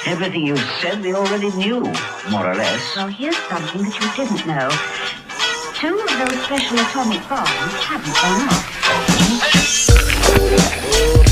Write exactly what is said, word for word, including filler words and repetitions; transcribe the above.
Everything you said we already knew, more or less. Well, here's something that you didn't know. Two of those special atomic bombs haven't gone off.